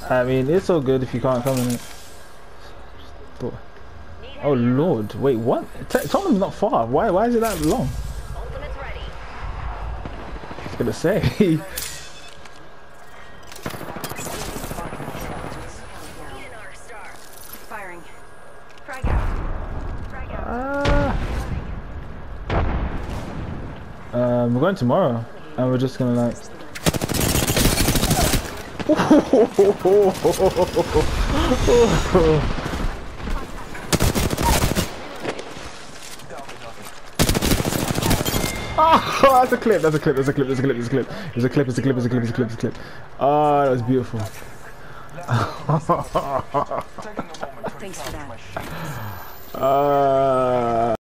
I mean, it's all good if you can't come in it. But, oh lord, wait, what? Tottenham's not far. Why is it that long? Ultimate's ready. I was gonna say. Need an arc star. Firing. Frag out. Frag out. We're going tomorrow, and we're just gonna like. Oh, that's a clip, that's a clip, that's a clip, that's a clip, that's a clip. There's a clip, there's a clip, there's a clip, there's a clip, there's a clip. Oh, that was beautiful. Thanks for that.